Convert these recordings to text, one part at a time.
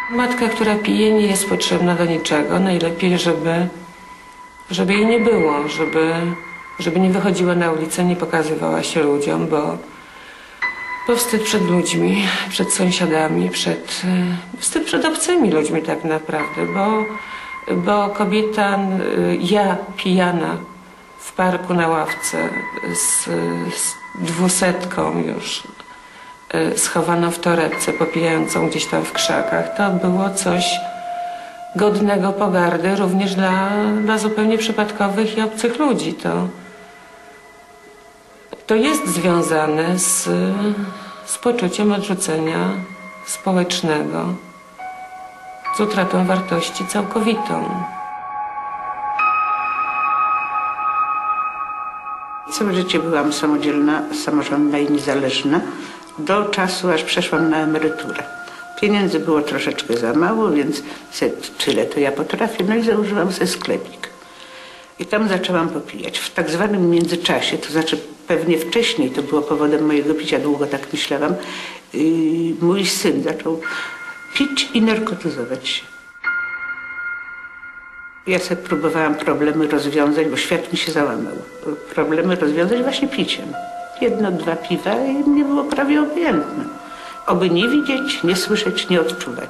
Matka, która pije, nie jest potrzebna do niczego. Najlepiej, żeby jej nie było, żeby nie wychodziła na ulicę, nie pokazywała się ludziom, bo wstyd przed ludźmi, przed sąsiadami, wstyd przed obcymi ludźmi tak naprawdę, bo kobieta, ja pijana w parku na ławce z 200 już schowaną w torebce, popijającą gdzieś tam w krzakach, to było coś godnego pogardy również dla zupełnie przypadkowych i obcych ludzi. To jest związane z poczuciem odrzucenia społecznego, z utratą wartości całkowitą. Całe życie byłam samodzielna, samorządna i niezależna do czasu, aż przeszłam na emeryturę. Pieniędzy było troszeczkę za mało, więc tyle to ja potrafię, no i założyłam sobie sklepik. I tam zaczęłam popijać. W tak zwanym międzyczasie, to znaczy pewnie wcześniej, to było powodem mojego picia, długo tak myślałam, mój syn zaczął pić i narkotyzować się. Ja sobie próbowałam problemy rozwiązać, bo świat mi się załamał. Problemy rozwiązać właśnie piciem. 1, 2 piwa i mnie było prawie obojętne. Oby nie widzieć, nie słyszeć, nie odczuwać.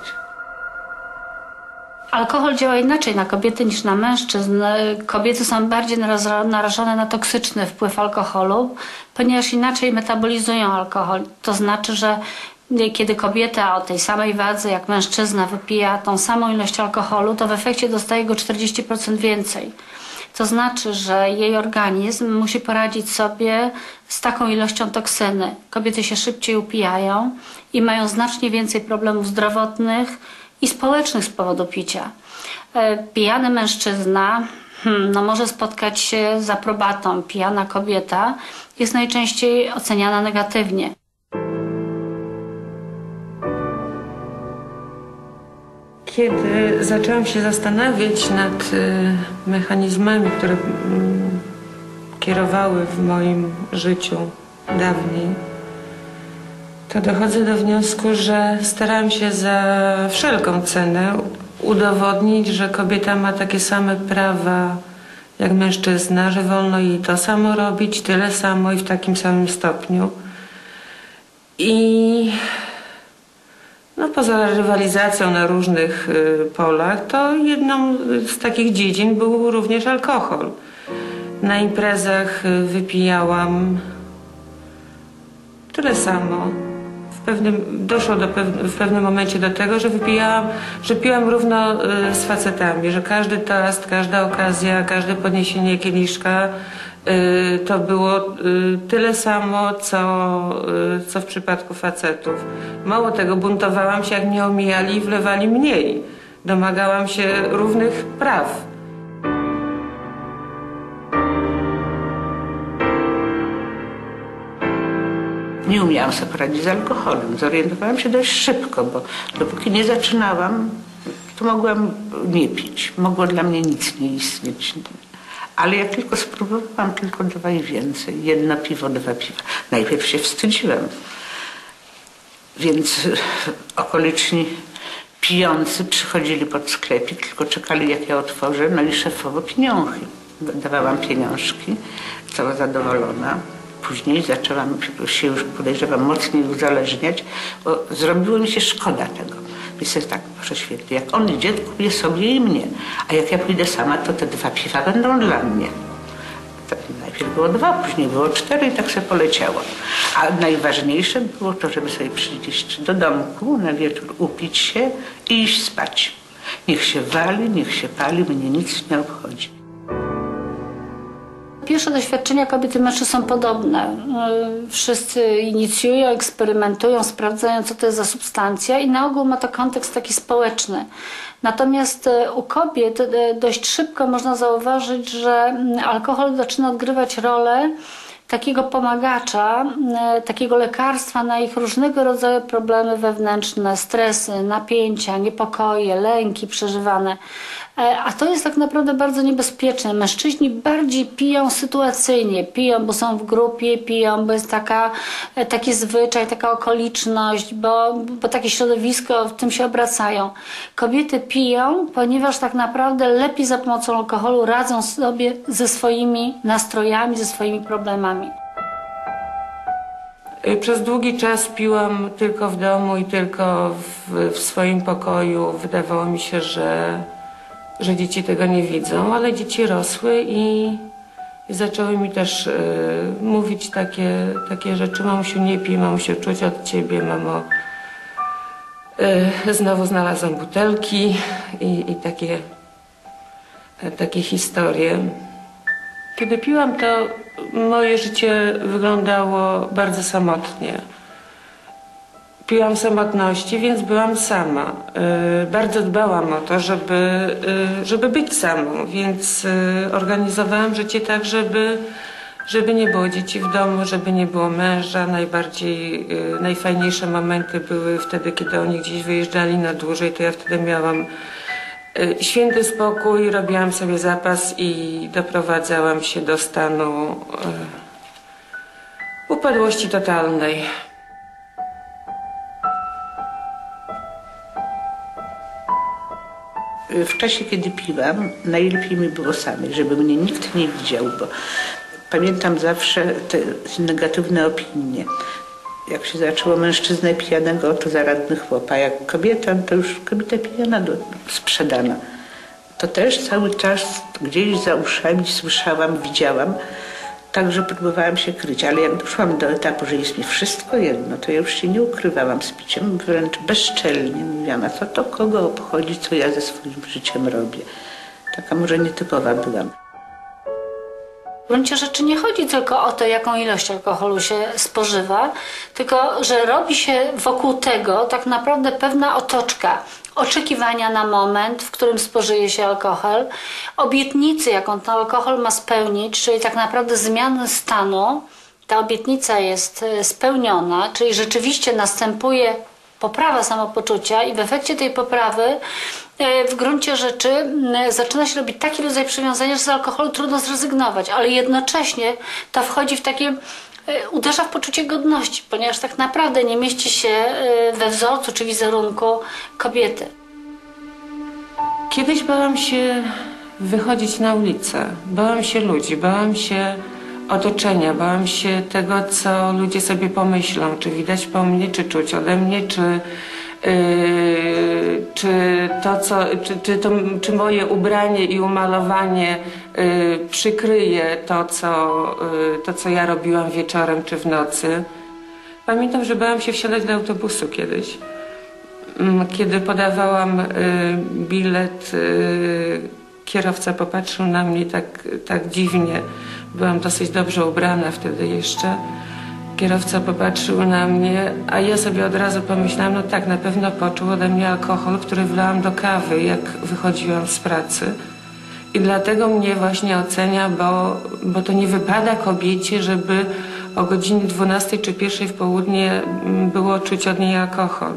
Alkohol działa inaczej na kobiety niż na mężczyzn. Kobiety są bardziej narażone na toksyczny wpływ alkoholu, ponieważ inaczej metabolizują alkohol. To znaczy, że kiedy kobieta o tej samej wadze jak mężczyzna wypija tą samą ilość alkoholu, to w efekcie dostaje go 40% więcej. To znaczy, że jej organizm musi poradzić sobie z taką ilością toksyny. Kobiety się szybciej upijają i mają znacznie więcej problemów zdrowotnych i społecznych z powodu picia. Pijany mężczyzna może spotkać się z aprobatą. Pijana kobieta jest najczęściej oceniana negatywnie. Kiedy zaczęłam się zastanawiać nad mechanizmami, które kierowały w moim życiu dawniej, to dochodzę do wniosku, że starałam się za wszelką cenę udowodnić, że kobieta ma takie same prawa jak mężczyzna, że wolno jej to samo robić, tyle samo i w takim samym stopniu. I poza rywalizacją na różnych polach, to jedną z takich dziedzin był również alkohol. Na imprezach wypijałam tyle samo. Doszło w pewnym momencie do tego, że piłam równo z facetami, że każdy toast, każda okazja, każde podniesienie kieliszka to było tyle samo, co w przypadku facetów. Mało tego, buntowałam się, jak mnie omijali i wlewali mniej. Domagałam się równych praw. Nie umiałam sobie poradzić z alkoholem. Zorientowałam się dość szybko, bo dopóki nie zaczynałam, to mogłam nie pić. Mogło dla mnie nic nie istnieć. Ale jak tylko spróbowałam, tylko 2 i więcej. 1 piwo, 2 piwa. Najpierw się wstydziłam. Więc okoliczni pijący przychodzili pod sklepik, tylko czekali, jak ja otworzę, no i szefowo pieniądze. Dawałam pieniążki, cała zadowolona. Później zaczęłam się już, podejrzewam, mocniej uzależniać, bo zrobiło mi się szkoda tego. Myślę tak, proszę świetnie, jak on idzie, kupię sobie i mnie, a jak ja pójdę sama, to te 2 piwa będą dla mnie. To najpierw było 2, później było 4 i tak sobie poleciało. A najważniejsze było to, żeby sobie przyjść do domku na wieczór, upić się i iść spać. Niech się wali, niech się pali, mnie nic nie obchodzi. Pierwsze doświadczenia kobiety i mężczyzn są podobne. Wszyscy inicjują, eksperymentują, sprawdzają, co to jest za substancja i na ogół ma to kontekst taki społeczny. Natomiast u kobiet dość szybko można zauważyć, że alkohol zaczyna odgrywać rolę takiego pomagacza, takiego lekarstwa na ich różnego rodzaju problemy wewnętrzne, stresy, napięcia, niepokoje, lęki przeżywane. A to jest tak naprawdę bardzo niebezpieczne. Mężczyźni bardziej piją sytuacyjnie, piją, bo są w grupie, piją, bo jest taki zwyczaj, taka okoliczność, bo takie środowisko, w tym się obracają. Kobiety piją, ponieważ tak naprawdę lepiej za pomocą alkoholu radzą sobie ze swoimi nastrojami, ze swoimi problemami. Przez długi czas piłam tylko w domu i tylko w swoim pokoju. Wydawało mi się, że dzieci tego nie widzą, ale dzieci rosły i zaczęły mi też mówić takie rzeczy. Mamusiu, nie pij, mamusiu, czuć od ciebie, mamo. Znowu znalazłam butelki i takie historie. Kiedy piłam, to moje życie wyglądało bardzo samotnie. Piłam w samotności, więc byłam sama. Bardzo dbałam o to, żeby być samą, więc organizowałam życie tak, żeby nie było dzieci w domu, żeby nie było męża. Najfajniejsze momenty były wtedy, kiedy oni gdzieś wyjeżdżali na dłużej, to ja wtedy miałam święty spokój, robiłam sobie zapas i doprowadzałam się do stanu upadłości totalnej. W czasie, kiedy piłam, najlepiej mi było samej, żeby mnie nikt nie widział, bo pamiętam zawsze te negatywne opinie. Jak się zaczęło mężczyznę pijanego, to zaradny chłop, a jak kobieta, to już kobieta pijana, sprzedana. To też cały czas gdzieś za uszami słyszałam, widziałam, także próbowałam się kryć, ale jak doszłam do etapu, że jest mi wszystko jedno, to ja już się nie ukrywałam z piciem, wręcz bezczelnie mówiłam, a co to kogo obchodzi, co ja ze swoim życiem robię. Taka może nietypowa byłam. W gruncie rzeczy nie chodzi tylko o to, jaką ilość alkoholu się spożywa, tylko że robi się wokół tego tak naprawdę pewna otoczka. Oczekiwania na moment, w którym spożyje się alkohol, obietnicy, jaką ten alkohol ma spełnić, czyli tak naprawdę zmiany stanu. Ta obietnica jest spełniona, czyli rzeczywiście następuje poprawa samopoczucia i w efekcie tej poprawy w gruncie rzeczy zaczyna się robić taki rodzaj przywiązania, że z alkoholu trudno zrezygnować, ale jednocześnie to wchodzi w takie, uderza w poczucie godności, ponieważ tak naprawdę nie mieści się we wzorcu czy wizerunku kobiety. Kiedyś bałam się wychodzić na ulicę, bałam się ludzi, bałam się otoczenia, bałam się tego, co ludzie sobie pomyślą, czy widać po mnie, czy czuć ode mnie, czy moje ubranie i umalowanie przykryje to, co ja robiłam wieczorem czy w nocy. Pamiętam, że bałam się wsiadać do autobusu kiedyś. Kiedy podawałam bilet, kierowca popatrzył na mnie tak dziwnie. Byłam dosyć dobrze ubrana wtedy jeszcze. Kierowca popatrzył na mnie, a ja sobie od razu pomyślałam, no tak, na pewno poczuł ode mnie alkohol, który wlałam do kawy, jak wychodziłam z pracy. I dlatego mnie właśnie ocenia, bo to nie wypada kobiecie, żeby o godzinie 12 czy 1 w południe było czuć od niej alkohol.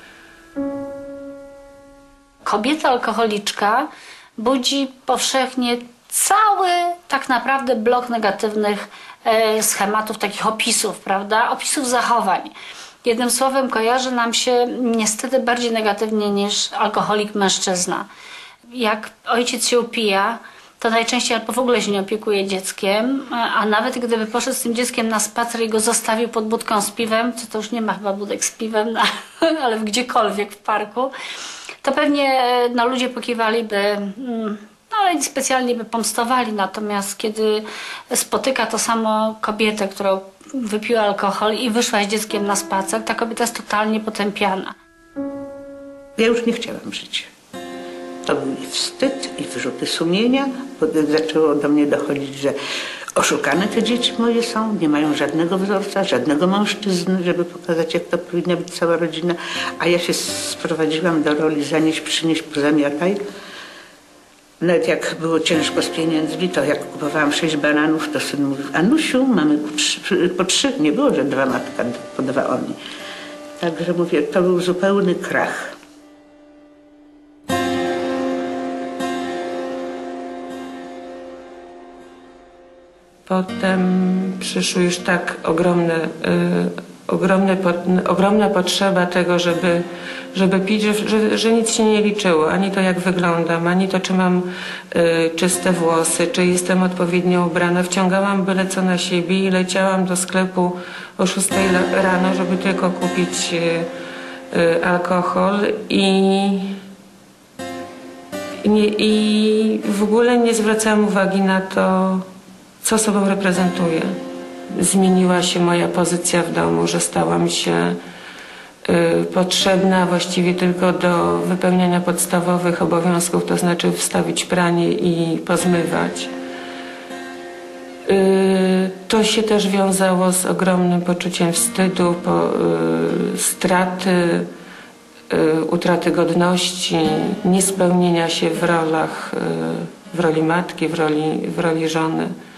Kobieta alkoholiczka budzi powszechnie cały tak naprawdę blok negatywnych schematów, takich opisów, prawda? Opisów zachowań. Jednym słowem kojarzy nam się niestety bardziej negatywnie niż alkoholik mężczyzna. Jak ojciec się upija, to najczęściej albo w ogóle się nie opiekuje dzieckiem, a nawet gdyby poszedł z tym dzieckiem na spacer i go zostawił pod budką z piwem, to już nie ma chyba budek z piwem, ale gdziekolwiek w parku, to pewnie ludzie pokiwaliby, ale specjalnie by pomstowali. Natomiast kiedy spotyka to samo kobietę, która wypiła alkohol i wyszła z dzieckiem na spacer, ta kobieta jest totalnie potępiana. Ja już nie chciałam żyć. To był i wstyd, i wyrzuty sumienia, bo zaczęło do mnie dochodzić, że oszukane te dzieci moje są, nie mają żadnego wzorca, żadnego mężczyzny, żeby pokazać, jak to powinna być cała rodzina. A ja się sprowadziłam do roli zanieś, przynieś, pozamiataj. Nawet jak było ciężko z pieniędzmi, to jak kupowałam 6 bananów, to syn mówił: Anusiu, mamy po 3. Nie było, że 2 matka podawała oni. Także mówię, to był zupełny krach. Potem przyszły już tak ogromna potrzeba tego, żeby pić, że nic się nie liczyło. Ani to, jak wyglądam, ani to, czy mam czyste włosy, czy jestem odpowiednio ubrana. Wciągałam byle co na siebie i leciałam do sklepu o 6 rano, żeby tylko kupić alkohol i w ogóle nie zwracałam uwagi na to, co sobą reprezentuję. Zmieniła się moja pozycja w domu, że stałam się potrzebna właściwie tylko do wypełniania podstawowych obowiązków, to znaczy wstawić pranie i pozmywać. To się też wiązało z ogromnym poczuciem wstydu, straty, utraty godności, niespełnienia się w rolach, w roli matki, w roli żony.